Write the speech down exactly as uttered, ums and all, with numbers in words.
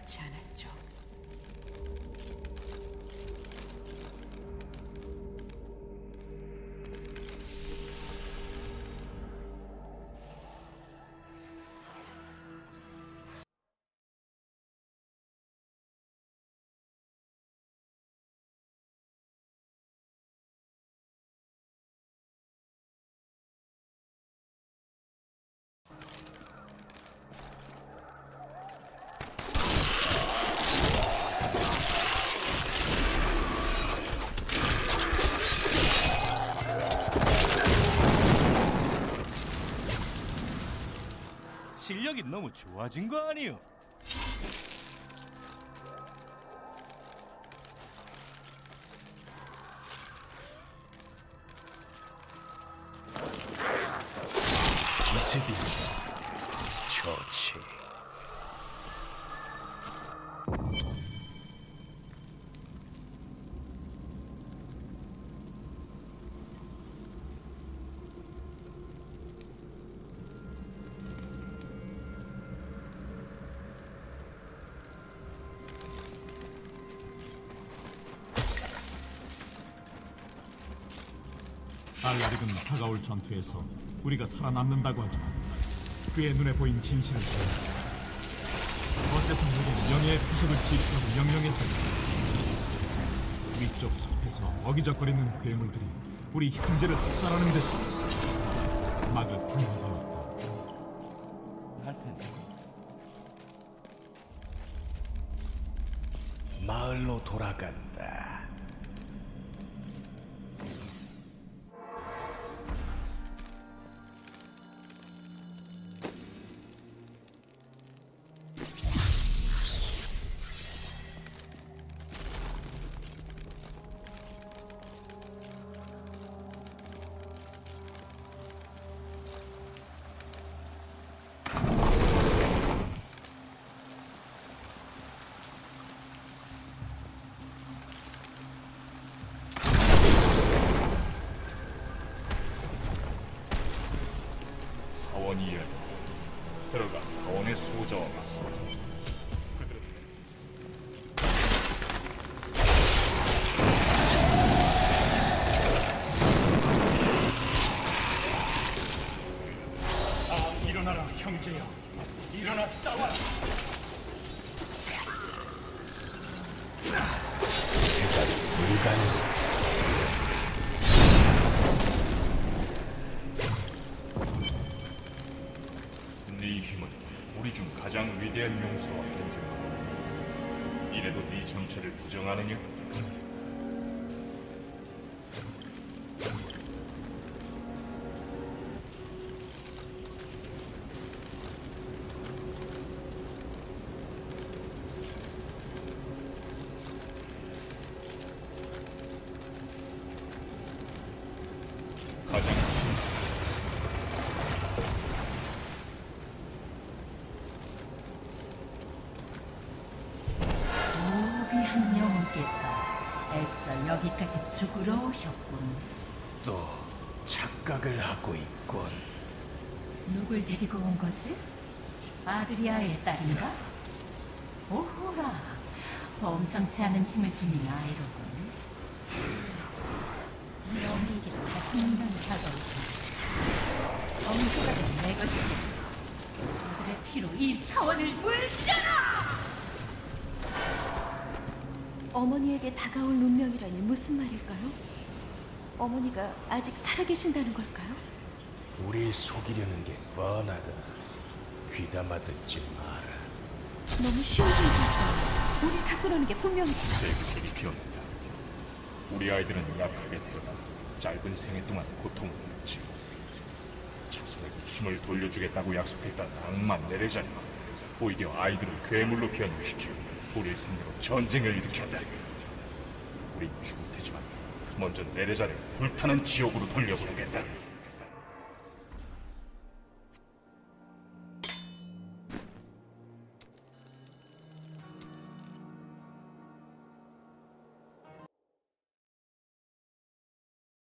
예사롭지 않았죠. 실력이 너무 좋아진 거 아니요? 기습이 좋지. 알라릭은 다가올 전투에서 우리가 살아남는다고 하지만 그의 눈에 보인 진실을 보아 어째서 우리는 명예의 표적을 지키라고 명령했습니다. 위쪽 숲에서 어기적거리는 괴물들이 우리 형제를 학살하는 듯 막을 불러들었다. 할 텐데. 마을로 돌아간다. 사원이여, 들어가 사원의 수호자와 맞서. 그들은 아, 일어나라 형제여, 일어나 싸워라. 불가능. 네 힘은 우리 중 가장 위대한 용사와 견주하고, 이래도 네 정체를 부정하느냐? 가장 신선한 무비한 영웅께서 애써 여기까지 죽으러 오셨군. 또 착각을 하고 있군. 누굴 데리고 온 거지? 아드리아의 딸인가? 오호라, 범상치 않은 힘을 지닌 아이로군. 여기에게 같은 인간이 다가오고 엄수가 된 내 것이야. 그들의 피로 이 사원을 물려라! 어머니에게 다가올 운명이라니 무슨 말일까요? 어머니가 아직 살아계신다는 걸까요? 우리 속이려는 게 뻔하다. 귀담아 듣지 마라. 너무 쉬운 줄 알았어요. 우리 갖고 노는 게 분명히 세그색이 피어난다. 우리 아이들은 약하게 태어나 짧은 생애 동안 고통을 받지. 자손에게 힘을 돌려주겠다고 약속했던 악마 네레자니 오히려 아이들을 괴물로 변형시켜 우리의 상대로 전쟁을 일으켰다. 우린 죽을 테지만 먼저 네레자를 불타는 지옥으로 돌려보내겠다.